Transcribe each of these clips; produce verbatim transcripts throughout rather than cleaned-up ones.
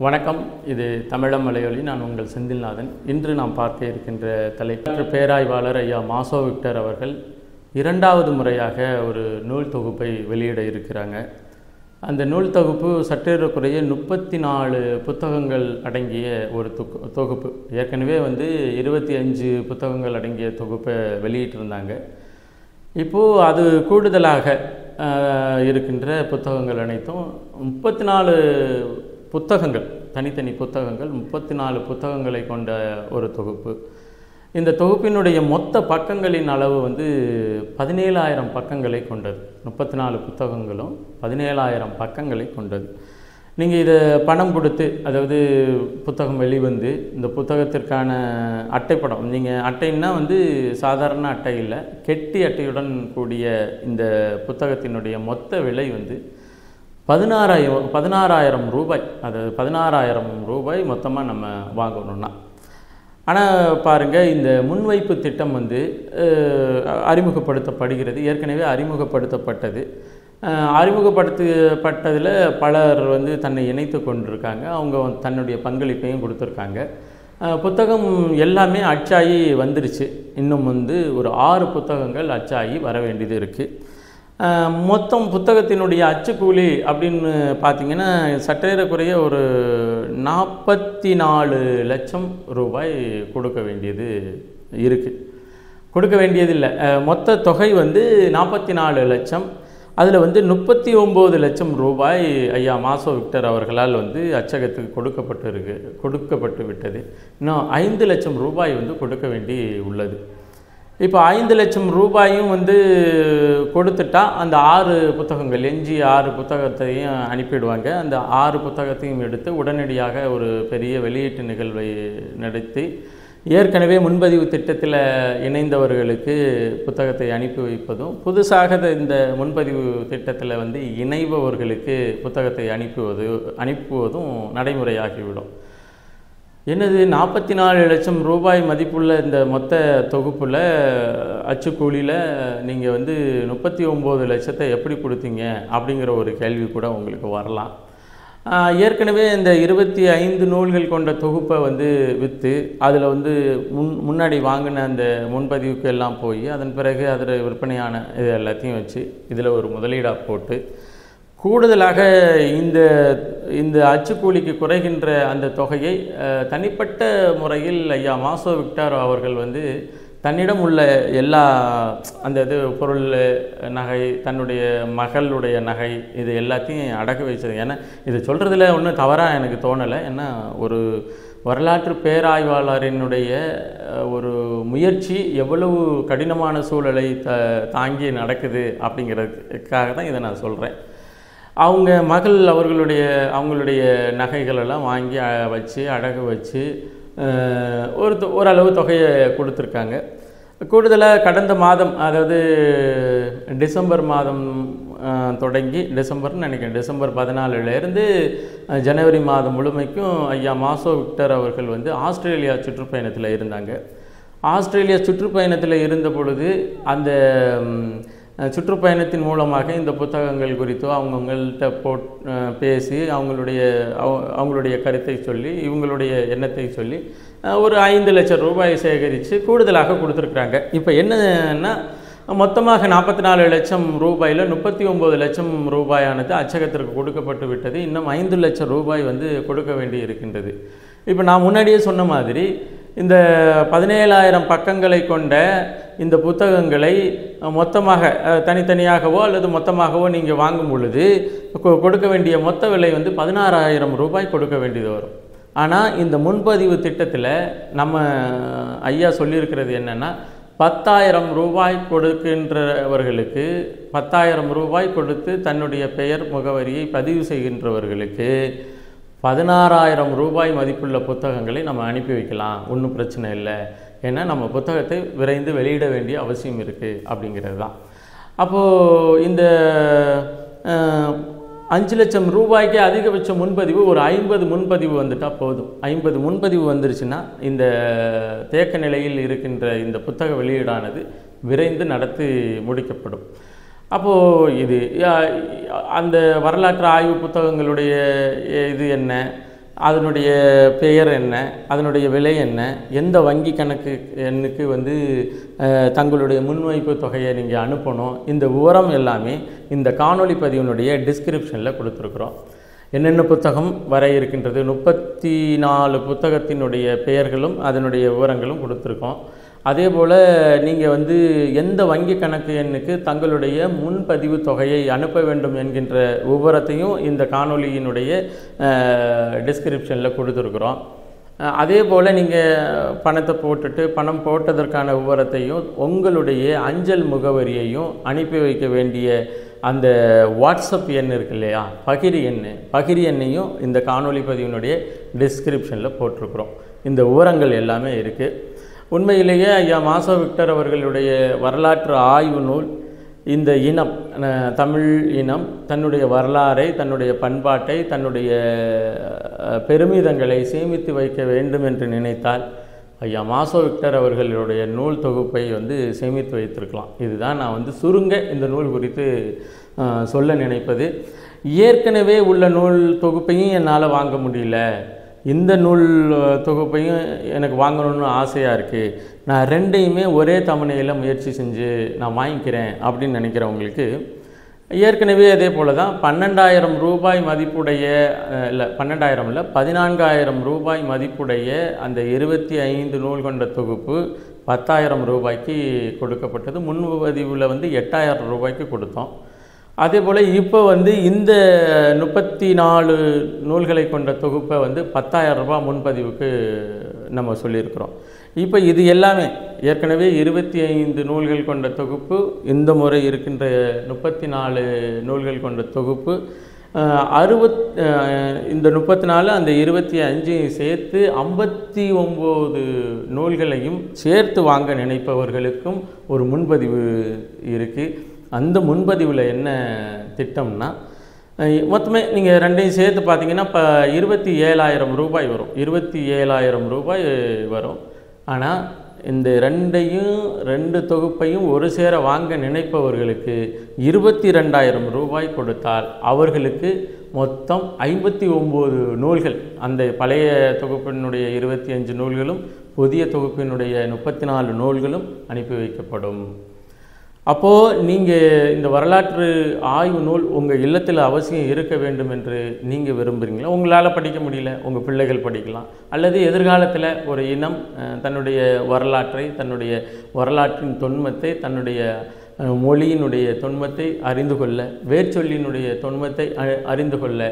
வணக்கம். இது தமிழம் மலையொலி. நான் உங்கள் செந்தில்நாதன். இன்று நாம் பார்க்க இருக்கின்ற தலைப்பு பேராய்வாளர் ஐயா மாசோ விக்டர் அவர்கள் இரண்டாவது முறையாக ஒரு நூல் தொகுப்பை வெளியிட இருக்கிறாங்க. அந்த நூல் தொகுப்பு சற்றேறக்குறைய முப்பத்தி நாலு புத்தகங்கள் அடங்கிய ஒரு தொகுப்பு. ஏற்கனவே வந்து இருபத்தி அஞ்சு புத்தகங்கள் அடங்கிய தொகுப்பை வெளியிட்டிருந்தாங்க. இப்போது அது கூடுதலாக இருக்கின்ற புத்தகங்கள் அனைத்தும் முப்பத்தி நாலு புத்தகங்கள், தனித்தனி புத்தகங்கள், முப்பத்தி நாலு புத்தகங்களை கொண்ட ஒரு தொகுப்பு. இந்த தொகுப்பினுடைய மொத்த பக்கங்களின் அளவு வந்து பதினேழாயிரம் பக்கங்களை கொண்டது. முப்பத்தி நாலு புத்தகங்களும் பதினேழாயிரம் பக்கங்களை கொண்டது. நீங்கள் இதை பணம் கொடுத்து, அதாவது புத்தகம் வெளிவந்து இந்த புத்தகத்திற்கான அட்டைப்படம், நீங்கள் அட்டைன்னா வந்து சாதாரண அட்டை இல்லை, கெட்டி அட்டையுடன் கூடிய இந்த புத்தகத்தினுடைய மொத்த விலை வந்து பதினாறாயிரம் பதினாறாயிரம் ரூபாய். அதாவது பதினாறாயிரம் ரூபாய் மொத்தமாக நம்ம வாங்கணும்னா. ஆனால் பாருங்கள், இந்த முன்வைப்பு திட்டம் வந்து அறிமுகப்படுத்தப்படுகிறது. ஏற்கனவே அறிமுகப்படுத்தப்பட்டது. அறிமுகப்படுத்தப்பட்டதில் பலர் வந்து தன்னை இணைத்து கொண்டிருக்காங்க. அவங்க தன்னுடைய பங்களிப்பையும் கொடுத்துருக்காங்க. புத்தகம் எல்லாமே அச்சாகி வந்துருச்சு. இன்னும் வந்து ஒரு ஆறு புத்தகங்கள் அச்சாகி வர வேண்டியது இருக்குது. மொத்தம் புத்தகத்தினுடைய அச்சுக்கூலி அப்படின்னு பார்த்திங்கன்னா சற்றேறக்குறைய ஒரு நாற்பத்தி நாலு லட்சம் ரூபாய் கொடுக்க வேண்டியது இருக்குது. கொடுக்க வேண்டியதில்லை, மொத்த தொகை வந்து நாற்பத்தி நாலு லட்சம். அதில் வந்து முப்பத்தி ஒம்பது லட்சம் ரூபாய் ஐயா மாசோ விக்டர் அவர்களால் வந்து அச்சகத்துக்கு கொடுக்கப்பட்டு இருக்கு கொடுக்கப்பட்டு விட்டது. இன்னும் ஐந்து லட்சம் ரூபாய் வந்து கொடுக்க வேண்டி உள்ளது. இப்போ ஐந்து லட்சம் ரூபாயும் வந்து கொடுத்துட்டா அந்த ஆறு புத்தகங்கள், எஞ்சி ஆறு புத்தகத்தையும் அனுப்பிடுவாங்க. அந்த ஆறு புத்தகத்தையும் எடுத்து உடனடியாக ஒரு பெரிய வெளியீட்டு நிகழ்வை நடத்தி ஏற்கனவே முன்பதிவு திட்டத்தில் இணைந்தவர்களுக்கு புத்தகத்தை அனுப்பி வைப்பதும், புதுசாக இந்த முன்பதிவு திட்டத்தில் வந்து இணைபவர்களுக்கு புத்தகத்தை அனுப்புவது அனுப்புவதும் நடைமுறையாகிவிடும். என்னது, நாற்பத்தி நாலு லட்சம் ரூபாய் மதிப்புள்ள இந்த மொத்த தொகுப்பில் அச்சுக்கூலியில் நீங்கள் வந்து முப்பத்தி ஒம்பது லட்சத்தை எப்படி கொடுத்தீங்க அப்படிங்கிற ஒரு கேள்வி கூட உங்களுக்கு வரலாம். ஏற்கனவே இந்த இருபத்தி ஐந்து நூல்கள் கொண்ட தொகுப்பை வந்து விற்று அதில் வந்து முன் முன்னாடி வாங்கின அந்த முன்பதிவுக்கு எல்லாம் போய் அதன் பிறகு அதில் விற்பனையான இது எல்லாத்தையும் வச்சு இதில் ஒரு முதலீடாக போட்டு கூடுதலாக இந்த இந்த அச்சுக்கூலிக்கு குறைகின்ற அந்த தொகையை தனிப்பட்ட முறையில் ஐயா மாசோ விக்டர் அவர்கள் வந்து தன்னிடம் உள்ள எல்லா அந்த இது பொருள், நகை, தன்னுடைய மகளுடைய நகை, இது எல்லாத்தையும் அடகு வச்சது. ஏன்னா இது சொல்கிறதுல ஒன்றும் தவறாக எனக்கு தோணலை. ஏன்னா ஒரு வரலாற்று பேராய்வாளரினுடைய ஒரு முயற்சி எவ்வளவு கடினமான சூழலை த தாங்கி நடக்குது அப்படிங்கிறதுக்காக தான் இதை நான் சொல்கிறேன். அவங்க மகள் அவர்களுடைய அவங்களுடைய நகைகளெல்லாம் வாங்கி வச்சு அடகு வச்சு ஒரு ஓரளவு தொகையை கொடுத்துருக்காங்க. கூடுதலாக கடந்த மாதம், அதாவது டிசம்பர் மாதம் தொடங்கி, டிசம்பர்னு நினைக்கிறேன், டிசம்பர் பதினாலுலேருந்து ஜனவரி மாதம் முழுமைக்கும் ஐயா மாசோ விக்டர் அவர்கள் வந்து ஆஸ்திரேலியா சுற்றுப்பயணத்தில் இருந்தாங்க. ஆஸ்திரேலியா சுற்றுப்பயணத்தில் இருந்த பொழுது அந்த சுற்றுப்பயணத்தின் மூலமாக இந்த புத்தகங்கள் குறித்தோ அவங்கவுங்கள்ட்ட போட் பேசி அவங்களுடைய அவங்களுடைய கருத்தை சொல்லி இவங்களுடைய எண்ணத்தை சொல்லி ஒரு ஐந்து லட்சம் ரூபாய் சேகரித்து கூடுதலாக கொடுத்துருக்குறாங்க. இப்போ என்னன்னா, மொத்தமாக நாற்பத்தி நாலு லட்சம் ரூபாயில் முப்பத்தி ஒம்பது லட்சம் ரூபாயானது அச்சகத்திற்கு கொடுக்கப்பட்டு விட்டது. இன்னும் ஐந்து லட்சம் ரூபாய் வந்து கொடுக்க வேண்டி இருக்கின்றது. இப்போ நான் முன்னாடியே சொன்ன மாதிரி இந்த பதினேழாயிரம் பக்கங்களை கொண்ட இந்த புத்தகங்களை மொத்தமாக தனித்தனியாகவோ அல்லது மொத்தமாகவோ நீங்கள் வாங்கும் பொழுது கொடுக்க வேண்டிய மொத்த விலை வந்து பதினாறாயிரம் ரூபாய் கொடுக்க வேண்டியது வரும். ஆனால் இந்த முன்பதிவு திட்டத்தில் நம்ம ஐயா சொல்லியிருக்கிறது என்னென்னா, பத்தாயிரம் ரூபாய் கொடுக்கின்றவர்களுக்கு, பத்தாயிரம் ரூபாய் கொடுத்து தன்னுடைய பெயர் முகவரியை பதிவு செய்கின்றவர்களுக்கு பதினாறாயிரம் ரூபாய் மதிப்புள்ள புத்தகங்களை நம்ம அனுப்பி வைக்கலாம், ஒன்றும் பிரச்சனை இல்லை. ஏன்னா நம்ம புத்தகத்தை விரைந்து வெளியிட வேண்டிய அவசியம் இருக்குது அப்படிங்கிறது தான். அப்போது இந்த அஞ்சு லட்சம் ரூபாய்க்கு அதிகபட்ச முன்பதிவு ஒரு ஐம்பது முன்பதிவு வந்துட்டால் போதும். ஐம்பது முன்பதிவு வந்துருச்சுன்னா இந்த தேக்க நிலையில் இருக்கின்ற இந்த புத்தக வெளியீடானது விரைந்து நடத்தி முடிக்கப்படும். அப்போது இது அந்த வரலாற்று ஆய்வு புத்தகங்களுடைய இது என்ன, அதனுடைய பெயர் என்ன, அதனுடைய விலை என்ன, எந்த வங்கி கணக்கு எண்ணுக்கு வந்து தங்களுடைய முன்வைப்பு தொகையை நீங்கள் அனுப்பணும், இந்த விவரம் எல்லாமே இந்த காணொளி பதிவினுடைய டிஸ்கிரிப்ஷனில் கொடுத்துருக்குறோம். என்னென்ன புத்தகம் வர இருக்கின்றது, முப்பத்தி நாலு புத்தகத்தினுடைய பெயர்களும் அதனுடைய விவரங்களும் கொடுத்துருக்கோம். அதே போல் நீங்கள் வந்து எந்த வங்கி கணக்கு எண்ணுக்கு தங்களுடைய முன்பதிவு தொகையை அனுப்ப வேண்டும் என்கின்ற விவரத்தையும் இந்த காணொளியினுடைய டிஸ்கிரிப்ஷனில் கொடுத்துருக்குறோம். அதே போல் நீங்கள் பணத்தை போட்டுட்டு பணம் போட்டதற்கான விவரத்தையும் உங்களுடைய அஞ்சல் முகவரியையும் அனுப்பி வைக்க வேண்டிய அந்த வாட்ஸ்அப் எண் இருக்கு இல்லையா, பகிரி எண், பகிரி எண்ணையும் இந்த காணொளி பதிவினுடைய டிஸ்கிரிப்ஷனில் போட்டிருக்கிறோம். இந்த விவரங்கள் எல்லாமே இருக்குது. உண்மையிலேயே ஐயா மாசோ விக்டர் அவர்களுடைய வரலாற்று ஆய்வு நூல் இந்த இனம், தமிழ் இனம் தன்னுடைய வரலாறை, தன்னுடைய பண்பாட்டை, தன்னுடைய பெருமிதங்களை சேமித்து வைக்க வேண்டும் என்று நினைத்தால் ஐயா மாசோ விக்டர் அவர்களுடைய நூல் தொகுப்பை வந்து சேமித்து வைத்திருக்கலாம். இதுதான் நான் வந்து சுருங்க இந்த நூல் குறித்து சொல்ல நினைப்பது. ஏற்கனவே உள்ள நூல் தொகுப்பையும் என்னால் வாங்க முடியல, இந்த நூல் தொகுப்பையும் எனக்கு வாங்கணும்னு ஆசையாக இருக்குது, நான் ரெண்டையுமே ஒரே தவணையில் முயற்சி செஞ்சு நான் வாங்கிக்கிறேன் அப்படின்னு நினைக்கிறவங்களுக்கு ஏற்கனவே அதே போல் தான் பன்னெண்டாயிரம் ரூபாய் மதிப்புடைய இல்லை பன்னெண்டாயிரம் இல்லை பதினான்காயிரம் ரூபாய் மதிப்புடைய அந்த இருபத்தி ஐந்து நூல் கொண்ட தொகுப்பு பத்தாயிரம் ரூபாய்க்கு கொடுக்கப்பட்டது. முன்பதிவில் வந்து எட்டாயிரம் ரூபாய்க்கு கொடுத்தோம். அதே போல் இப்போ வந்து இந்த முப்பத்தி நாலு நூல்களை கொண்ட தொகுப்பை வந்து பத்தாயிரம் ரூபாய் முன்பதிவுக்கு நம்ம சொல்லியிருக்கிறோம். இப்போ இது எல்லாமே ஏற்கனவே இருபத்தி ஐந்து நூல்கள் கொண்ட தொகுப்பு, இந்த முறை இருக்கின்ற முப்பத்தி நாலு நூல்கள் கொண்ட தொகுப்பு, அறுபத் இந்த முப்பத்தி நாலு அந்த இருபத்தி அஞ்சையும் சேர்த்து ஐம்பத்தி ஒம்பது நூல்களையும் சேர்த்து வாங்க நினைப்பவர்களுக்கும் ஒரு முன்பதிவு இருக்குது. அந்த முன்பதிவில் என்ன திட்டம்னா, மொத்தமே நீங்கள் ரெண்டையும் சேர்த்து பார்த்தீங்கன்னா இப்போ இருபத்தி ஏழாயிரம் ரூபாய் வரும், இருபத்தி ஏழாயிரம் ரூபாய் வரும். ஆனால் இந்த ரெண்டையும் ரெண்டு தொகுப்பையும் ஒரு சேர வாங்க நினைப்பவர்களுக்கு இருபத்தி ரெண்டாயிரம் ரூபாய் கொடுத்தால் அவர்களுக்கு மொத்தம் ஐம்பத்தி ஒம்பது நூல்கள், அந்த பழைய தொகுப்பினுடைய இருபத்தி அஞ்சு நூல்களும் புதிய தொகுப்பினுடைய முப்பத்தி நாலு நூல்களும் அனுப்பி வைக்கப்படும். அப்போது நீங்கள் இந்த வரலாற்று ஆய்வு நூல் உங்கள் இல்லத்தில் அவசியம் இருக்க வேண்டும் என்று நீங்கள் விரும்புகிறீங்களா? உங்களால் படிக்க முடியல, உங்கள் பிள்ளைகள் படிக்கலாம். அல்லது எதிர்காலத்தில் ஒரு இனம் தன்னுடைய வரலாற்றை, தன்னுடைய வரலாற்றின் தொன்மத்தை, தன்னுடைய மொழியினுடைய தொன்மத்தை அறிந்து கொள்ள, வேர்ச்சொல்லினுடைய தொன்மத்தை அறிந்து கொள்ள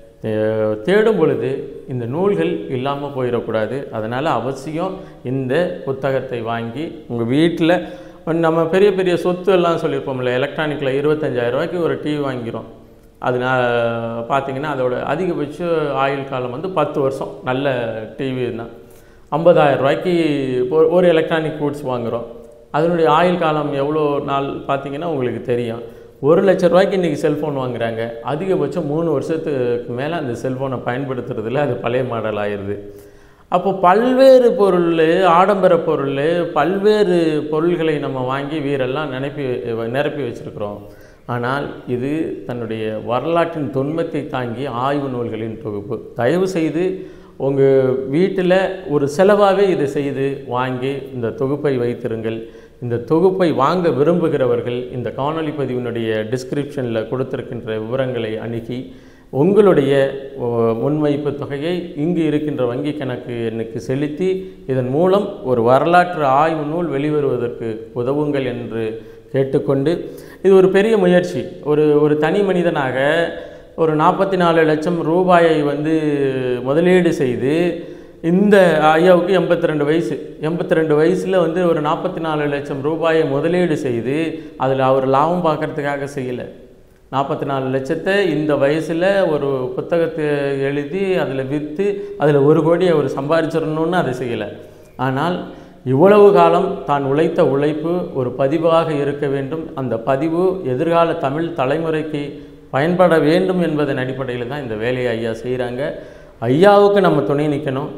தேடும் பொழுது இந்த நூல்கள் இல்லாமல் போயிடக்கூடாது. அதனால் அவசியம் இந்த புத்தகத்தை வாங்கி உங்கள் வீட்டில், நம்ம பெரிய பெரிய சொத்து எல்லாம் சொல்லியிருப்போம்ல, எலக்ட்ரானிக்கில் இருபத்தஞ்சாயிரம் ரூபாய்க்கு ஒரு டிவி வாங்கிறோம். அது நான் பார்த்திங்கன்னா அதோட அதிகபட்ச ஆயுள் காலம் வந்து பத்து வருஷம். நல்ல டிவி தான். ஐம்பதாயிரம் ரூபாய்க்கு ஒரு எலக்ட்ரானிக் கூட்ஸ் வாங்குகிறோம். அதனுடைய ஆயுள் காலம் எவ்வளோ நாள் பார்த்திங்கன்னா உங்களுக்கு தெரியும். ஒரு லட்ச ரூபாய்க்கு இன்றைக்கி செல்ஃபோன் வாங்குகிறாங்க. அதிகபட்சம் மூணு வருஷத்துக்கு மேலே அந்த செல்ஃபோனை பயன்படுத்துறதில்ல, அது பழைய மாடல் ஆயிடுது. அப்போ பல்வேறு பொருள், ஆடம்பர பொருள், பல்வேறு பொருள்களை நம்ம வாங்கி வீரெல்லாம் நிரப்பி நிரப்பி வச்சுருக்கிறோம். ஆனால் இது தன்னுடைய வரலாற்றின் தொன்மத்தை தாங்கி ஆய்வு நூல்களின் தொகுப்பு. தயவு செய்து உங்கள் வீட்டில் ஒரு செலவாகவே இதை செய்து வாங்கி இந்த தொகுப்பை வைத்திருங்கள். இந்த தொகுப்பை வாங்க விரும்புகிறவர்கள் இந்த காணொளி பதிவினுடைய டிஸ்கிரிப்ஷனில் கொடுத்திருக்கின்ற விவரங்களை அணுகி உங்களுடைய முன்வைப்பு தொகையை இங்கு இருக்கின்ற வங்கி கணக்கு எண்ணுக்கு செலுத்தி இதன் மூலம் ஒரு வரலாற்று ஆய்வு நூல் வெளிவருவதற்கு உதவுங்கள் என்று கேட்டுக்கொண்டு, இது ஒரு பெரிய முயற்சி. ஒரு ஒரு தனி மனிதனாக ஒரு நாற்பத்தி நாலு லட்சம் ரூபாயை வந்து முதலீடு செய்து, இந்த ஐயாவுக்கு எண்பத்தி ரெண்டு வயசு எண்பத்தி ரெண்டு வயசில் வந்து ஒரு நாற்பத்தி நாலு லட்சம் ரூபாயை முதலீடு செய்து அதில் அவர் லாபம் பார்க்குறதுக்காக செய்யலை. நாற்பத்தி நாலு லட்சத்தை இந்த வயசில் ஒரு புத்தகத்தை எழுதி அதில் விற்று அதில் ஒரு கோடி அவர் சம்பாதிச்சிடணுன்னு அதை செய்யலை. ஆனால் இவ்வளவு காலம் தான் உழைத்த உழைப்பு ஒரு பதிவாக இருக்க வேண்டும். அந்த பதிவு எதிர்கால தமிழ் தலைமுறைக்கு பயன்பட வேண்டும் என்பதன் அடிப்படையில் தான் இந்த வேலையை ஐயா செய்கிறாங்க. ஐயாவுக்கு நம்ம துணை நிற்கணும்.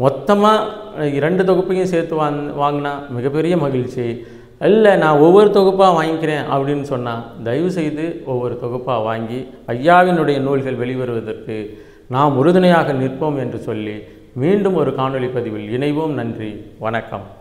மொத்தமாக இரண்டு தொகுப்பையும் சேர்த்து வாங் வாங்கினா மிகப்பெரிய மகிழ்ச்சி. இல்லை நான் ஒவ்வொரு தொகுப்பாக வாங்கிக்கிறேன் அப்படின்னு சொன்னால் தயவுசெய்து ஒவ்வொரு தொகுப்பாக வாங்கி ஐயாவினுடைய நூல்கள் வெளிவருவதற்கு நாம் உறுதுணையாக நிற்போம் என்று சொல்லி மீண்டும் ஒரு காணொளி பதிவில் இணைவோம். நன்றி, வணக்கம்.